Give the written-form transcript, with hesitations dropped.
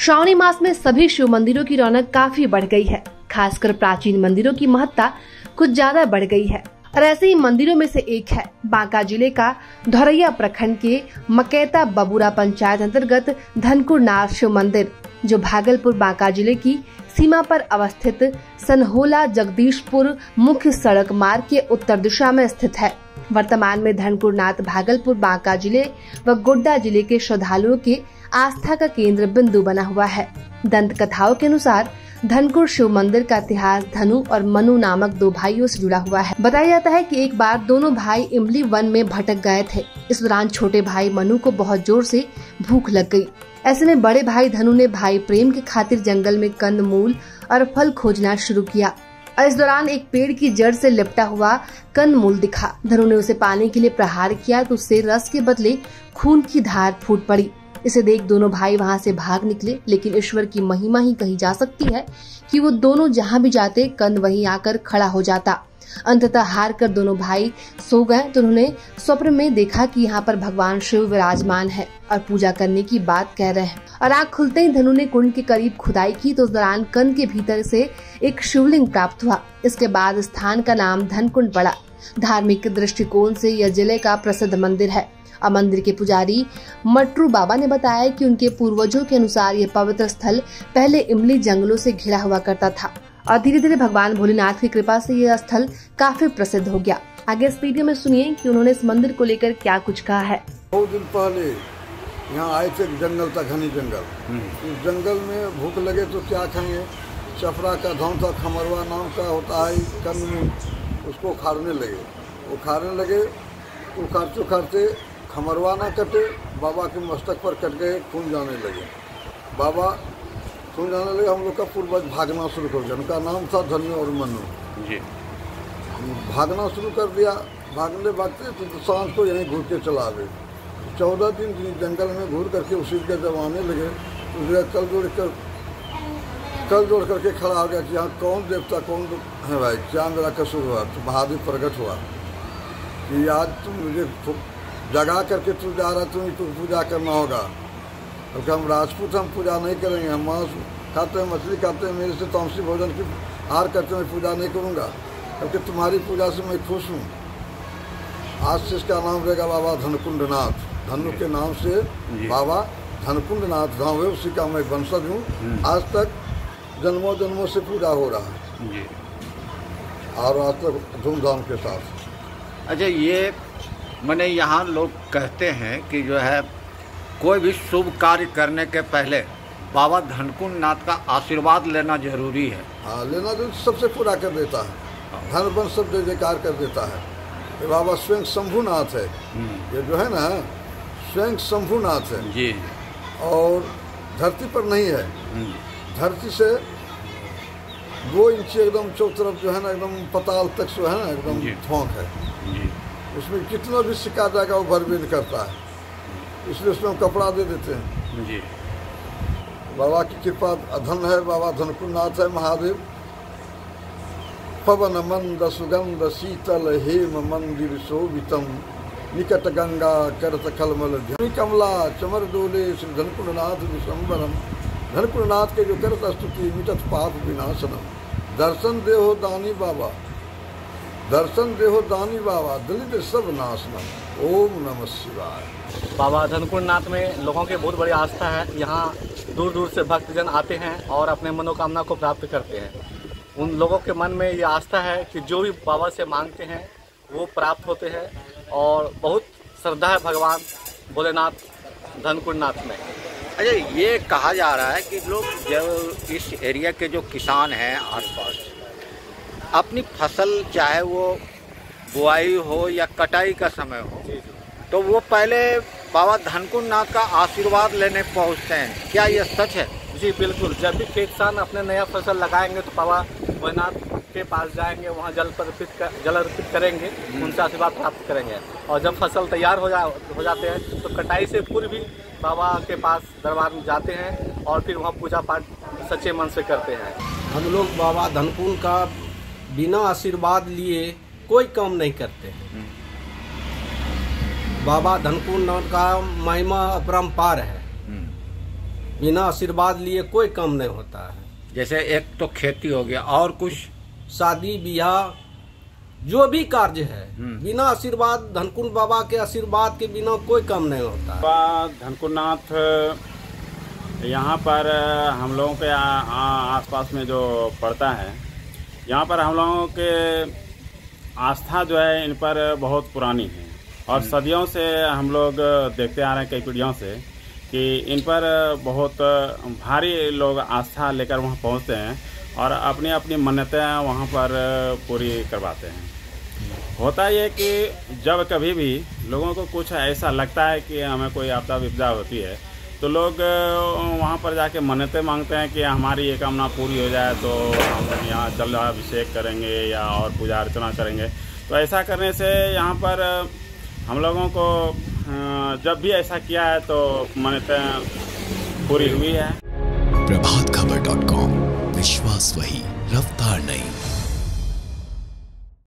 श्रावणी मास में सभी शिव मंदिरों की रौनक काफी बढ़ गई है। खासकर प्राचीन मंदिरों की महत्ता कुछ ज्यादा बढ़ गई है और ऐसे ही मंदिरों में से एक है बांका जिले का धोरैया प्रखंड के मकैता बबूरा पंचायत अंतर्गत धनकुरनाथ शिव मंदिर, जो भागलपुर बांका जिले की सीमा पर अवस्थित सनहोला जगदीशपुर मुख्य सड़क मार्ग के उत्तर दिशा में स्थित है। वर्तमान में धनकुरनाथ भागलपुर बांका जिले व गोड्डा जिले के श्रद्धालुओं के आस्था का केंद्र बिंदु बना हुआ है। दंत कथाओं के अनुसार धनकुर शिव मंदिर का इतिहास धनु और मनु नामक दो भाइयों से जुड़ा हुआ है। बताया जाता है कि एक बार दोनों भाई इमली वन में भटक गए थे। इस दौरान छोटे भाई मनु को बहुत जोर से भूख लग गई। ऐसे में बड़े भाई धनु ने भाई प्रेम की खातिर जंगल में कंद मूल और फल खोजना शुरू किया और इस दौरान एक पेड़ की जड़ से लिपटा हुआ कंद मूल दिखा। धनु ने उसे पाने के लिए प्रहार किया तो उससे रस के बदले खून की धार फूट पड़ी। इसे देख दोनों भाई वहां से भाग निकले, लेकिन ईश्वर की महिमा ही कही जा सकती है कि वो दोनों जहां भी जाते कंद वहीं आकर खड़ा हो जाता। अंततः हार कर दोनों भाई सो गए तो उन्होंने स्वप्न में देखा कि यहाँ पर भगवान शिव विराजमान है और पूजा करने की बात कह रहे हैं। और आँख खुलते ही धनु ने कुंड के करीब खुदाई की तो उस दौरान कंद के भीतर से एक शिवलिंग प्राप्त हुआ। इसके बाद स्थान का नाम धनकुंड पड़ा। धार्मिक दृष्टिकोण से यह जिले का प्रसिद्ध मंदिर है और मंदिर के पुजारी मटरू बाबा ने बताया कि उनके पूर्वजों के अनुसार यह पवित्र स्थल पहले इमली जंगलों से घिरा हुआ करता था और धीरे धीरे भगवान भोलेनाथ की कृपा से यह स्थल काफी प्रसिद्ध हो गया। आगे इस वीडियो में सुनिए कि उन्होंने इस मंदिर को लेकर क्या कुछ कहा है। बहुत दिन पहले यहाँ आए थे, जंगल था, घनी जंगल। इस जंगल में भूख लगे तो क्या खाएंगे, चपरा का धौन था, खमरवा नाम का होता है कंद में, उसको खारने लगे। वो खारने लगे तो उखाड़ते उखाड़ते खमरवा ना कटे, बाबा के मस्तक पर कट गए, खून जाने लगे। बाबा खून जाने लगे, हम लोग का पूर्वज भागना शुरू कर दिया। उनका नाम था धनु और मनु जी। भागना शुरू कर दिया। भागने भागते तो सांझ को यहीं घूर के चला गए। 14 दिन जंगल में घूर करके उसी के जब आने लगे तो कल जोड़ करके खड़ा हो गया कि यहाँ कौन देवता कौन है भाई, क्या मेरा कसूर हुआ। तो महादेव प्रकट हुआ कि आज तुम मुझे जगा करके तू जा रहा, तुम्हें तो पूजा करना होगा। क्योंकि हम राजपूत, हम पूजा नहीं करेंगे, हम मांस खाते हैं, मछली खाते हैं, मेरे से तामसी भोजन की आहार करते हैं, पूजा नहीं करूँगा क्योंकि तुम्हारी पूजा से मैं खुश हूँ। आज से इसका नाम रहेगा बाबा धनकुंडनाथ। धनु के नाम से बाबा धनकुंडनाथ धाम है, उसी का मैं वंशज हूँ। आज तक जन्मों जन्मों से पूजा हो रहा है और आज तक धूमधाम के साथ। अच्छा, ये मैंने यहाँ लोग कहते हैं कि जो है कोई भी शुभ कार्य करने के पहले बाबा धनकुंडनाथ का आशीर्वाद लेना जरूरी है। हाँ, लेना जो सबसे पूरा कर देता है, धन बन सब जय जयकार कर देता है। ये बाबा स्वयं शंभुनाथ है, ये जो है ना स्वयं शंभुनाथ है जी। और धरती पर नहीं है, धरती से 2 इंच एकदम चौतरफ जो है ना एकदम पताल तक जो है ना एकदम ठोंक है जी। उसमें कितना भी सिक्का जाएगा वो भरभेद करता है, इसलिए उसमें हम कपड़ा दे देते हैं जी। बाबा की कृपा धन है, बाबा धनकुंडनाथ है महादेव। पवन मंद सुगंध शीतल हेम मंदिर शोभितम निकट गंगा करत कलमल ध्वनि कमला चमर डोले श्री धनकुंडनाथ विशंबरम। धनकुंडनाथ के जो करत स्तुति मिटत पाप विनाशनम। दर्शन देहो दानी बाबा, दर्शन देहो दानी बाबा, दलित सब नाशनम। ओम नमः शिवाय। बाबा धनकुंडनाथ में लोगों की बहुत बड़ी आस्था है। यहाँ दूर दूर से भक्तजन आते हैं और अपने मनोकामना को प्राप्त करते हैं। उन लोगों के मन में ये आस्था है कि जो भी बाबा से मांगते हैं वो प्राप्त होते हैं और बहुत श्रद्धा है भगवान भोलेनाथ धनकुंडनाथ में। अच्छा, ये कहा जा रहा है कि लोग जो इस एरिया के जो किसान हैं आसपास अपनी फसल, चाहे वो बुआई हो या कटाई का समय हो, तो वो पहले बाबा धनकुंडनाथ का आशीर्वाद लेने पहुंचते हैं। क्या ये सच है? जी बिल्कुल। जब भी किसान अपने नया फसल लगाएंगे तो बाबा भोलेनाथ के पास जाएंगे, वहाँ जल अर्पित करेंगे, उनसे आशीर्वाद प्राप्त करेंगे। और जब फसल तैयार हो जाते हैं तो कटाई से पूर्व भी बाबा के पास दरबार में जाते हैं और फिर वहाँ पूजा पाठ सच्चे मन से करते हैं। हम लोग बाबा धनकुंड का बिना आशीर्वाद लिए कोई काम नहीं करते। बाबा धनकुंड का महिमा अपरंपार है। बिना आशीर्वाद लिए कोई काम नहीं होता है। जैसे एक तो खेती हो गया, और कुछ शादी ब्याह जो भी कार्य है, बिना आशीर्वाद धनकुंड बाबा के आशीर्वाद के बिना कोई काम नहीं होता। बाबा धनकुंडनाथ यहाँ पर हम लोगों के आसपास में जो पड़ता है, यहाँ पर हम लोगों के आस्था जो है इन पर बहुत पुरानी है और सदियों से हम लोग देखते आ रहे हैं, कई पीढ़ियों से, कि इन पर बहुत भारी लोग आस्था लेकर वहाँ पहुँचते हैं और अपनी अपनी मन्नतें वहाँ पर पूरी करवाते हैं। होता ये कि जब कभी भी लोगों को कुछ ऐसा लगता है कि हमें कोई आपदा विपदा होती है, तो लोग वहाँ पर जाके मन्नतें मांगते हैं कि हमारी ये कामना पूरी हो जाए तो हम यहाँ जल अभिषेक करेंगे या और पूजा अर्चना करेंगे। तो ऐसा करने से यहाँ पर हम लोगों को जब भी ऐसा किया है तो मन्नतें पूरी हुई है। प्रभातखबर.com, विश्वास वही, रफ्तार नहीं।